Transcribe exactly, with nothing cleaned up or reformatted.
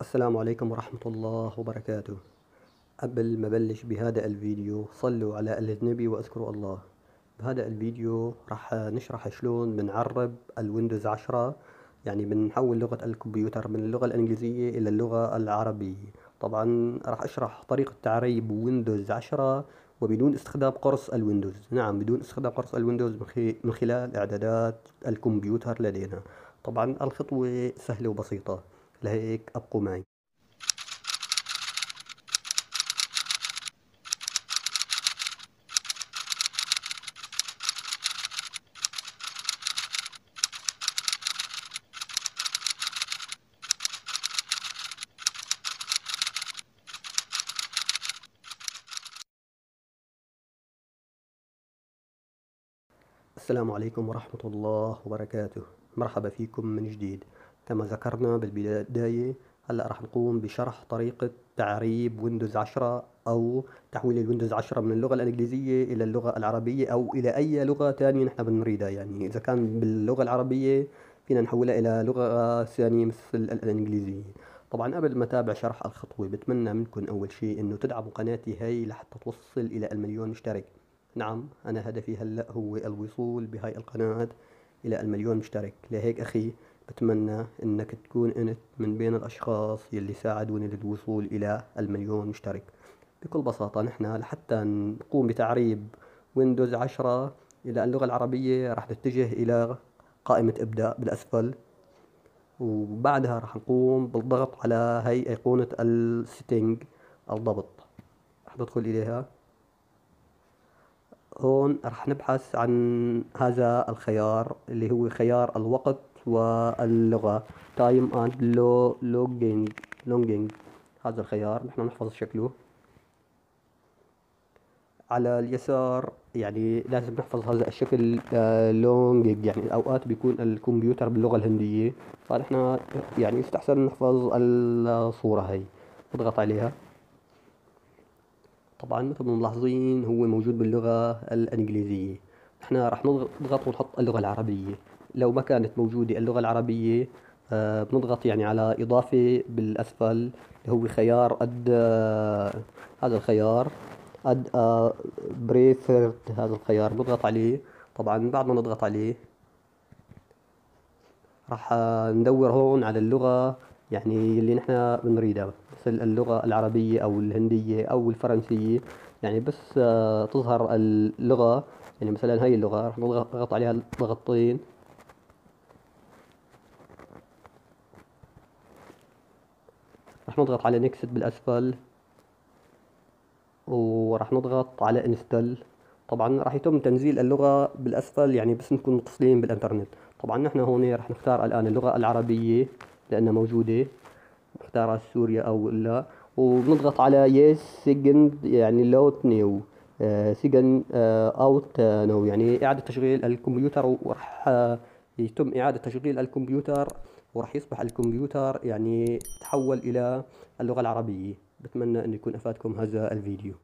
السلام عليكم ورحمة الله وبركاته. قبل ما بلش بهذا الفيديو صلوا على النبي واذكروا الله. بهذا الفيديو راح نشرح شلون بنعرب الويندوز عشرة، يعني بنحول لغة الكمبيوتر من اللغة الإنجليزية إلى اللغة العربية. طبعا راح أشرح طريقة تعريب ويندوز عشرة وبدون استخدام قرص الويندوز. نعم، بدون استخدام قرص الويندوز من خلال إعدادات الكمبيوتر لدينا. طبعا الخطوة سهلة وبسيطة، لهيك أبقوا معي. السلام عليكم ورحمة الله وبركاته. مرحبا فيكم من جديد. كما ذكرنا بالبداية، هلأ راح نقوم بشرح طريقة تعريب ويندوز عشرة أو تحويل الويندوز عشرة من اللغة الإنجليزية إلى اللغة العربية أو إلى أي لغة تانية نحن بنريدها. يعني إذا كان باللغة العربية فينا نحولها إلى لغة ثانية مثل الإنجليزية. طبعا قبل ما أتابع شرح الخطوة بتمنى منكم أول شيء إنه تدعموا قناتي هاي لحتى توصل إلى المليون مشترك. نعم، أنا هدفي هلأ هو الوصول بهاي القناة إلى المليون مشترك. لهيك أخي بتمنى إنك تكون أنت من بين الأشخاص يلي ساعدوني للوصول إلى المليون مشترك. بكل بساطة نحن لحتى نقوم بتعريب ويندوز عشرة إلى اللغة العربية راح نتجه إلى قائمة إبداء بالأسفل، وبعدها راح نقوم بالضغط على هي أيقونة السيتنج الضبط. راح ندخل إليها. هون راح نبحث عن هذا الخيار اللي هو خيار الوقت واللغة time and logging logging. هذا الخيار نحن نحفظ شكله على اليسار، يعني لازم نحفظ هذا الشكل لونجينج، يعني اوقات بيكون الكمبيوتر باللغة الهندية، فنحن يعني يستحسن نحفظ الصورة هي. نضغط عليها. طبعا مثل ما ملاحظين هو موجود باللغة الإنجليزية. احنا راح نضغط ونحط اللغة العربية. لو ما كانت موجودة اللغة العربية آه بنضغط يعني على إضافة بالأسفل اللي هو خيار أد آه هذا الخيار أد آه بريفرد. هذا الخيار بنضغط عليه. طبعا بعد ما نضغط عليه راح ندور هون على اللغة يعني اللي نحن بنريدها، مثل اللغة العربية أو الهندية أو الفرنسية. يعني بس آه، تظهر اللغة، يعني مثلا هاي اللغة راح نضغط عليها ضغطتين. راح نضغط على نيكست بالأسفل وراح نضغط على انستل. طبعا راح يتم تنزيل اللغة بالأسفل، يعني بس نكون متصلين بالإنترنت. طبعا نحن هون راح نختار الآن اللغة العربية لأنها موجودة، نختارها سوريا أو لا، وبنضغط على يس سيجند يعني لوت نيو سيجن اوت نو، يعني إعادة تشغيل الكمبيوتر. وراح آه، يتم إعادة تشغيل الكمبيوتر وراح يصبح الكمبيوتر يعني تحول إلى اللغة العربية. بتمنى أن يكون أفادكم هذا الفيديو.